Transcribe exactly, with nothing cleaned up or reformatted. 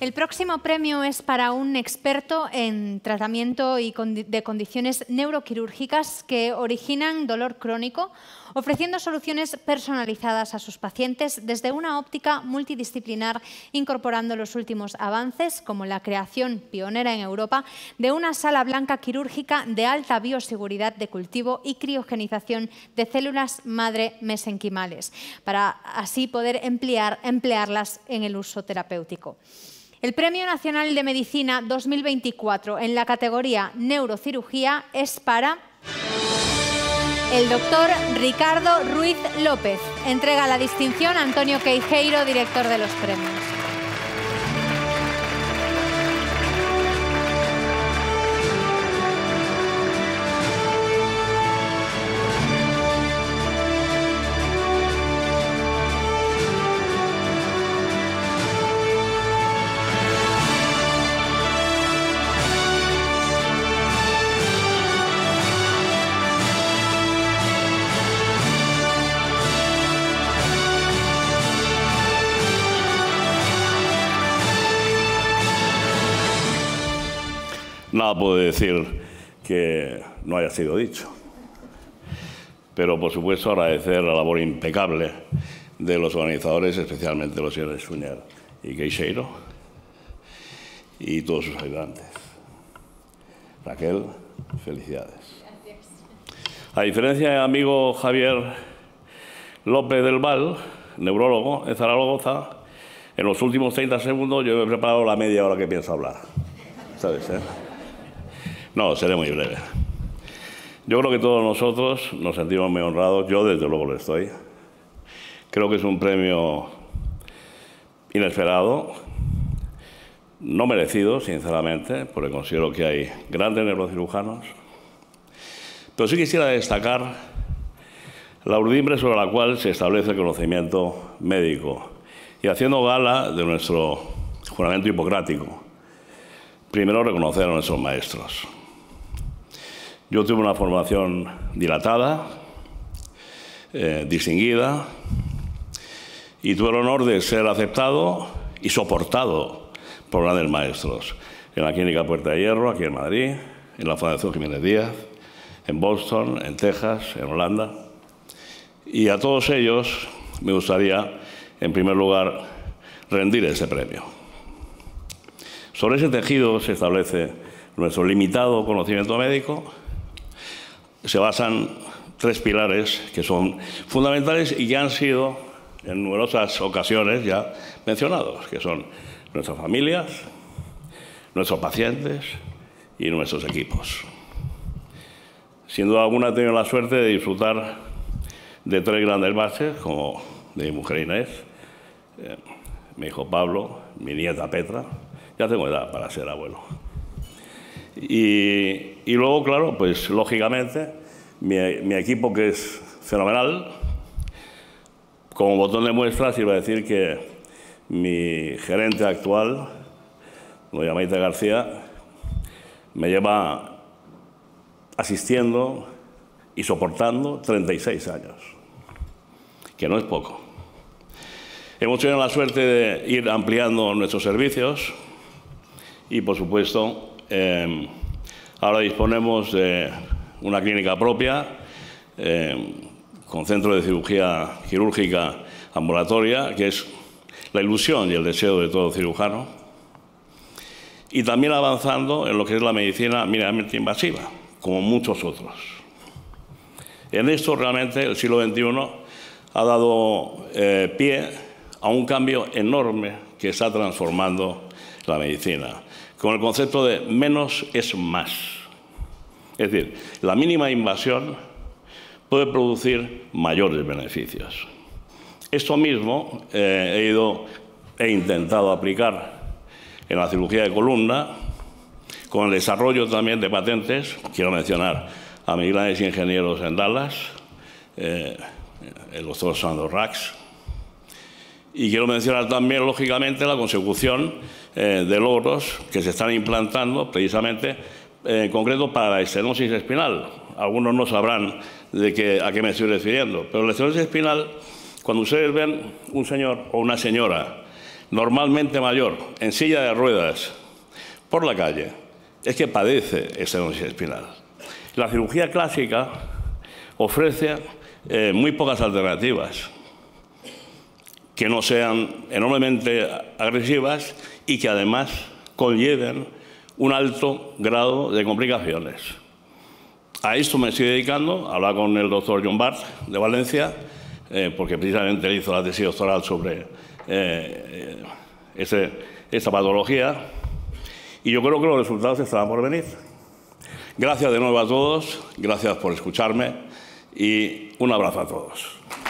El próximo premio es para un experto en tratamiento y de condiciones neuroquirúrgicas que originan dolor crónico, ofreciendo soluciones personalizadas a sus pacientes desde una óptica multidisciplinar, incorporando los últimos avances, como la creación pionera en Europa de una sala blanca quirúrgica de alta bioseguridad de cultivo y criogenización de células madre mesenquimales, para así poder emplear, emplearlas en el uso terapéutico. El Premio Nacional de Medicina dos mil veinticuatro en la categoría Neurocirugía es para el doctor Ricardo Ruiz López. Entrega la distinción a Antonio Queijeiro, director de los premios. Nada puedo decir que no haya sido dicho, pero por supuesto agradecer la labor impecable de los organizadores, especialmente los señores Suñer y Queijeiro y todos sus ayudantes. Raquel, felicidades. Gracias. A diferencia del amigo Javier López del Val, neurólogo en Zaragoza, en los últimos treinta segundos yo me he preparado la media hora que pienso hablar. ¿Sabes, eh? No, seré muy breve. Yo creo que todos nosotros nos sentimos muy honrados. Yo, desde luego, lo estoy. Creo que es un premio inesperado, no merecido, sinceramente, porque considero que hay grandes neurocirujanos. Pero sí quisiera destacar la urdimbre sobre la cual se establece el conocimiento médico y haciendo gala de nuestro juramento hipocrático. Primero, reconocer a nuestros maestros. Yo tuve una formación dilatada, eh, distinguida, y tuve el honor de ser aceptado y soportado por grandes maestros. En la Clínica Puerta de Hierro, aquí en Madrid, en la Fundación Jiménez Díaz, en Boston, en Texas, en Holanda. Y a todos ellos me gustaría, en primer lugar, rendir ese premio. Sobre ese tejido se establece nuestro limitado conocimiento médico. Se basan tres pilares que son fundamentales y que han sido en numerosas ocasiones ya mencionados, que son nuestras familias, nuestros pacientes y nuestros equipos. Sin duda alguna he tenido la suerte de disfrutar de tres grandes bases, como de mi mujer Inés, eh, mi hijo Pablo, mi nieta Petra. Ya tengo edad para ser abuelo. Y, y luego, claro, pues lógicamente, mi, mi equipo, que es fenomenal. Como botón de muestra, iba a decir que mi gerente actual, doña Maite García, me lleva asistiendo y soportando treinta y seis años, que no es poco. Hemos tenido la suerte de ir ampliando nuestros servicios y, por supuesto, eh, ahora disponemos de una clínica propia eh, con centro de cirugía quirúrgica ambulatoria, que es la ilusión y el deseo de todo cirujano, y también avanzando en lo que es la medicina mínimamente invasiva, como muchos otros. En esto realmente el siglo veintiuno ha dado eh, pie a un cambio enorme que está transformando la medicina, con el concepto de menos es más. Es decir, la mínima invasión puede producir mayores beneficios. Esto mismo eh, he ido, he intentado aplicar en la cirugía de columna, con el desarrollo también de patentes. Quiero mencionar a mis grandes ingenieros en Dallas, eh, el doctor Sandro Rax, y quiero mencionar también, lógicamente, la consecución eh, de logros que se están implantando precisamente eh, en concreto para la estenosis espinal. Algunos no sabrán de qué, a qué me estoy refiriendo, pero la estenosis espinal, cuando ustedes ven un señor o una señora normalmente mayor, en silla de ruedas, por la calle, es que padece estenosis espinal. La cirugía clásica ofrece eh, muy pocas alternativas que no sean enormemente agresivas y que además conlleven un alto grado de complicaciones. A esto me estoy dedicando, a hablar con el doctor John Bart de Valencia, eh, porque precisamente él hizo la tesis doctoral sobre eh, este, esta patología, y yo creo que los resultados estarán por venir. Gracias de nuevo a todos, gracias por escucharme y un abrazo a todos.